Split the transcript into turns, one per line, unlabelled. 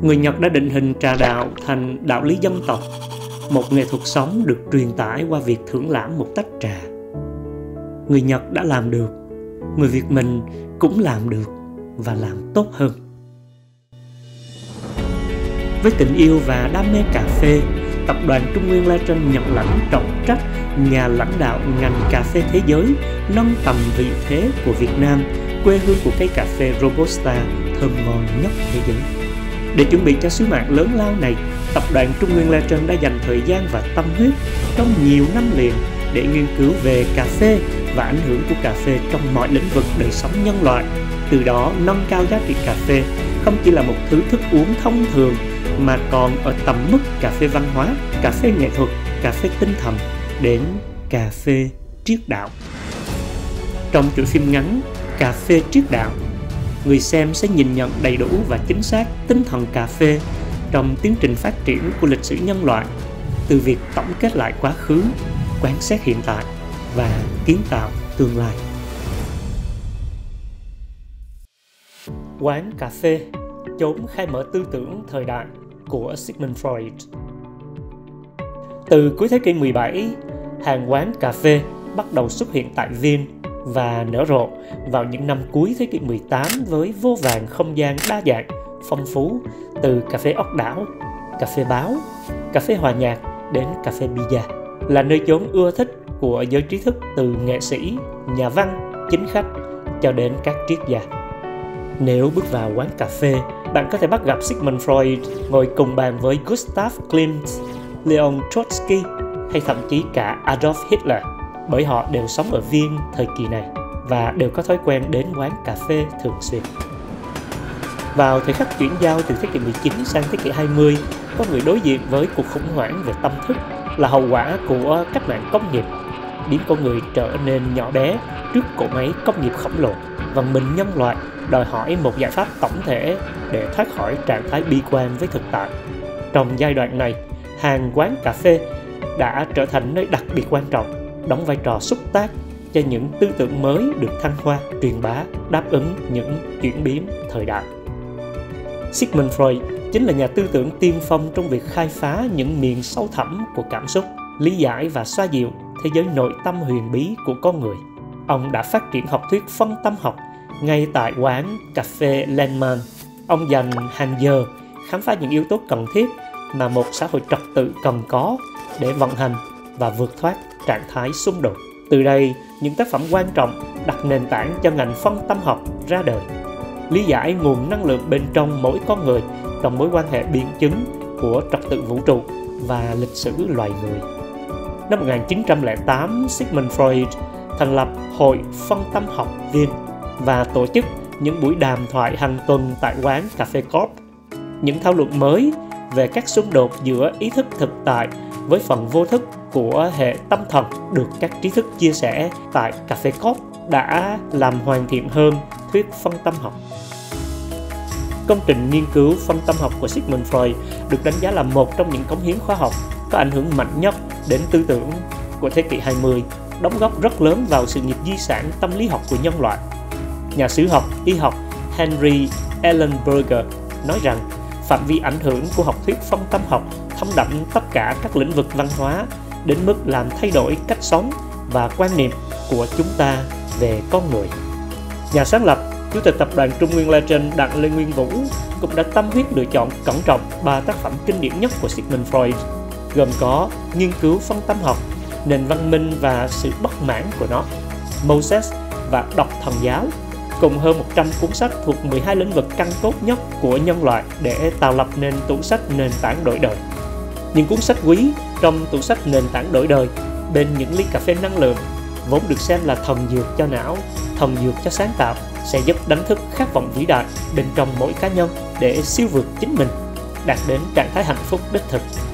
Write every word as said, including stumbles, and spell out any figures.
Người Nhật đã định hình trà đạo thành đạo lý dân tộc, một nghệ thuật sống được truyền tải qua việc thưởng lãm một tách trà. Người Nhật đã làm được, người Việt mình cũng làm được và làm tốt hơn. Với tình yêu và đam mê cà phê, Tập đoàn Trung Nguyên Legend nhận lãnh trọng trách nhà lãnh đạo ngành cà phê thế giới, nâng tầm vị thế của Việt Nam, quê hương của cây cà phê Robusta thơm ngon nhất thế giới. Để chuẩn bị cho sứ mạng lớn lao này, Tập đoàn Trung Nguyên Legend đã dành thời gian và tâm huyết trong nhiều năm liền để nghiên cứu về cà phê và ảnh hưởng của cà phê trong mọi lĩnh vực đời sống nhân loại. Từ đó nâng cao giá trị cà phê không chỉ là một thứ thức uống thông thường mà còn ở tầm mức cà phê văn hóa, cà phê nghệ thuật, cà phê tinh thần đến cà phê triết đạo. Trong chuỗi phim ngắn Cà phê triết đạo, người xem sẽ nhìn nhận đầy đủ và chính xác tinh thần cà phê trong tiến trình phát triển của lịch sử nhân loại, từ việc tổng kết lại quá khứ, quan sát hiện tại và kiến tạo tương lai. Quán cà phê, chốn khai mở tư tưởng thời đại của Sigmund Freud. Từ cuối thế kỷ mười bảy, hàng quán cà phê bắt đầu xuất hiện tại Viên và nở rộ vào những năm cuối thế kỷ mười tám với vô vàn không gian đa dạng, phong phú, từ cà phê ốc đảo, cà phê báo, cà phê hòa nhạc đến cà phê bida, là nơi chốn ưa thích của giới trí thức từ nghệ sĩ, nhà văn, chính khách cho đến các triết gia. Nếu bước vào quán cà phê, bạn có thể bắt gặp Sigmund Freud ngồi cùng bàn với Gustav Klimt, Leon Trotsky hay thậm chí cả Adolf Hitler, bởi họ đều sống ở Viên thời kỳ này và đều có thói quen đến quán cà phê thường xuyên. Vào thời khắc chuyển giao từ thế kỷ mười chín sang thế kỷ hai mươi, có người đối diện với cuộc khủng hoảng về tâm thức là hậu quả của cách mạng công nghiệp, biến con người trở nên nhỏ bé trước cỗ máy công nghiệp khổng lồ. Văn minh nhân loại đòi hỏi một giải pháp tổng thể để thoát khỏi trạng thái bi quan với thực tại. Trong giai đoạn này, hàng quán cà phê đã trở thành nơi đặc biệt quan trọng, đóng vai trò xúc tác cho những tư tưởng mới được thăng hoa, truyền bá, đáp ứng những chuyển biến thời đại. Sigmund Freud chính là nhà tư tưởng tiên phong trong việc khai phá những miền sâu thẳm của cảm xúc, lý giải và xoa dịu thế giới nội tâm huyền bí của con người. Ông đã phát triển học thuyết phân tâm học ngay tại quán cà phê Landmann. Ông dành hàng giờ khám phá những yếu tố cần thiết mà một xã hội trật tự cần có để vận hành và vượt thoát trạng thái xung đột. Từ đây, những tác phẩm quan trọng đặt nền tảng cho ngành phân tâm học ra đời, lý giải nguồn năng lượng bên trong mỗi con người trong mối quan hệ biện chứng của trật tự vũ trụ và lịch sử loài người. Năm một nghìn chín trăm lẻ tám, Sigmund Freud thành lập Hội Phân tâm học Viên và tổ chức những buổi đàm thoại hàng tuần tại quán Cà phê Corp. Những thảo luận mới về các xung đột giữa ý thức thực tại với phần vô thức của hệ tâm thần được các trí thức chia sẻ tại Cà phê Corp đã làm hoàn thiện hơn thuyết phân tâm học. Công trình nghiên cứu phân tâm học của Sigmund Freud được đánh giá là một trong những cống hiến khoa học có ảnh hưởng mạnh nhất đến tư tưởng của thế kỷ hai mươi, đóng góp rất lớn vào sự nghiệp di sản tâm lý học của nhân loại. Nhà sử học, y học Henry Ellenberger nói rằng phạm vi ảnh hưởng của học thuyết phân tâm học thấm đậm tất cả các lĩnh vực văn hóa đến mức làm thay đổi cách sống và quan niệm của chúng ta về con người. Nhà sáng lập, Chủ tịch Tập đoàn Trung Nguyên Legend Đặng Lê Nguyên Vũ cũng đã tâm huyết lựa chọn cẩn trọng ba tác phẩm kinh điển nhất của Sigmund Freud, gồm có Nghiên cứu phân tâm học, Nền văn minh và sự bất mãn của nó, Moses và Độc thần giáo, cùng hơn một trăm cuốn sách thuộc mười hai lĩnh vực căn cốt nhất của nhân loại để tạo lập nên tủ sách nền tảng đổi đời. Những cuốn sách quý trong tủ sách nền tảng đổi đời bên những ly cà phê năng lượng, vốn được xem là thần dược cho não, thần dược cho sáng tạo, sẽ giúp đánh thức khát vọng vĩ đại bên trong mỗi cá nhân để siêu vượt chính mình, đạt đến trạng thái hạnh phúc đích thực.